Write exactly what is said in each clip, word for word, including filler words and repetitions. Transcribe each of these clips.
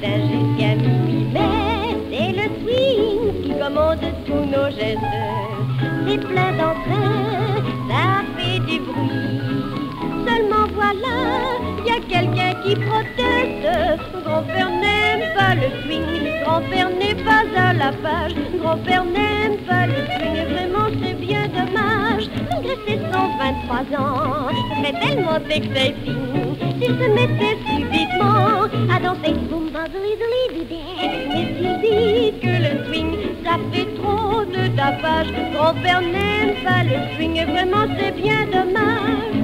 matin jusqu'à minuit. Mais c'est le swing qui commande tous nos gestes. C'est plein d'entrain, ça fait du bruit. Seulement voilà, y a quelqu'un qui proteste. Grand-père n'aime pas le swing, grand-père n'est pas à la page. Grand-père n'aime pas le swing, et vraiment c'est bien dommage. Malgré ses cent vingt-trois ans, ce serait tellement exciting s'il se mettait subitement à danser boum badly dly doo. Mais s'il dit que le swing ça fait trop de tapage, grand-père n'aime pas le swing, et vraiment c'est bien dommage.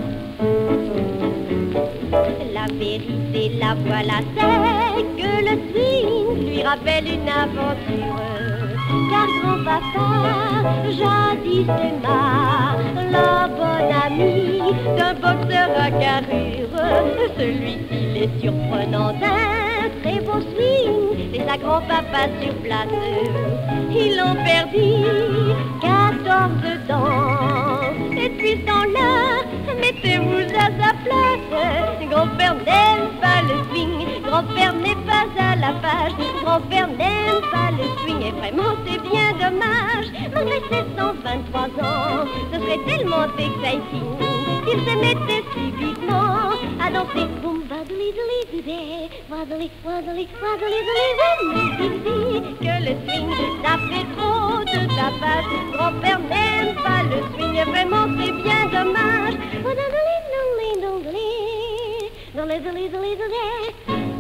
La vérité, la voilà, c'est que le swing lui rappelle une aventure. Car grand-papa, jadis aima la bonne amie d'un boxeur à carrure. Celui-ci est surprenant d'un très beau swing, c'est sa grand-papa sur place. Ils l'ont perdu quatorze danses, et puis ce temps-là, mettez-vous à sa place. Grand-père n'aime pas le swing, grand-père n'est pas à la page. Grand-père n'aime pas le swing, et vraiment c'est bien dommage. Malgré ses cent vingt-trois ans, ce serait tellement exciting s'il se mettait subitement à danser boum badly dly doo. Waddly, waddly, waddly dly doo. Que le swing, ça fait trop de tapage. Grand-père n'aime pas le swing, et vraiment c'est bien dommage. Dans les, dans les, dans les, dans les,